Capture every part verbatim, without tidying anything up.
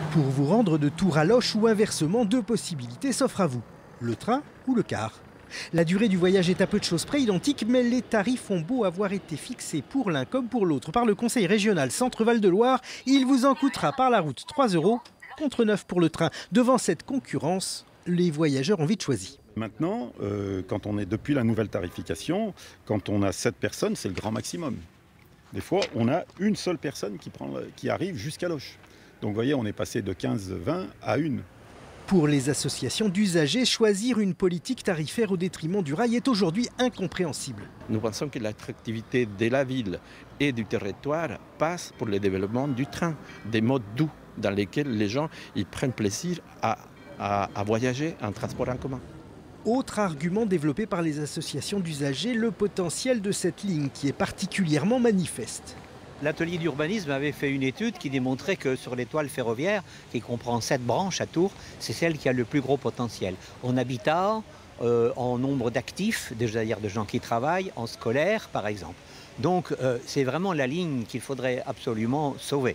Pour vous rendre de Tours à Loches ou inversement, deux possibilités s'offrent à vous. Le train ou le car. La durée du voyage est à peu de choses près identique, mais les tarifs ont beau avoir été fixés pour l'un comme pour l'autre par le Conseil régional Centre-Val de Loire, il vous en coûtera par la route trois euros contre neuf pour le train. Devant cette concurrence, les voyageurs ont vite choisi. Maintenant, euh, quand on est depuis la nouvelle tarification, quand on a sept personnes, c'est le grand maximum. Des fois, on a une seule personne qui, prend, qui arrive jusqu'à Loches. Donc vous voyez, on est passé de quinze vingt à une. Pour les associations d'usagers, choisir une politique tarifaire au détriment du rail est aujourd'hui incompréhensible. Nous pensons que l'attractivité de la ville et du territoire passe pour le développement du train, des modes doux dans lesquels les gens ils prennent plaisir à, à, à voyager en transport en commun. Autre argument développé par les associations d'usagers, le potentiel de cette ligne qui est particulièrement manifeste. L'atelier d'urbanisme avait fait une étude qui démontrait que sur l'étoile ferroviaire, qui comprend sept branches à Tours, c'est celle qui a le plus gros potentiel. En habitat, euh, en nombre d'actifs, c'est-à-dire de gens qui travaillent, en scolaire par exemple. Donc euh, c'est vraiment la ligne qu'il faudrait absolument sauver.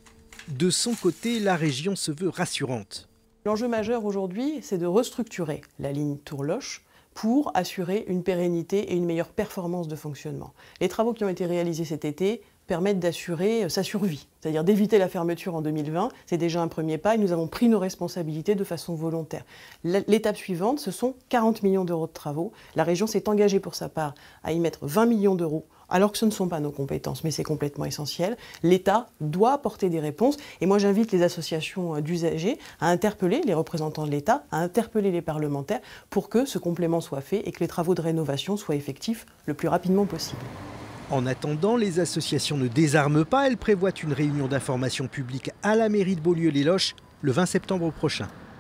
De son côté, la région se veut rassurante. L'enjeu majeur aujourd'hui, c'est de restructurer la ligne Tours-Loches pour assurer une pérennité et une meilleure performance de fonctionnement. Les travaux qui ont été réalisés cet été permettent d'assurer sa survie, c'est-à-dire d'éviter la fermeture en deux mille vingt. C'est déjà un premier pas et nous avons pris nos responsabilités de façon volontaire. L'étape suivante, ce sont quarante millions d'euros de travaux. La région s'est engagée pour sa part à y mettre vingt millions d'euros, alors que ce ne sont pas nos compétences, mais c'est complètement essentiel. L'État doit apporter des réponses et moi j'invite les associations d'usagers à interpeller les représentants de l'État, à interpeller les parlementaires pour que ce complément soit fait et que les travaux de rénovation soient effectifs le plus rapidement possible. En attendant, les associations ne désarment pas. Elles prévoient une réunion d'information publique à la mairie de Beaulieu-les-Loches le vingt septembre prochain.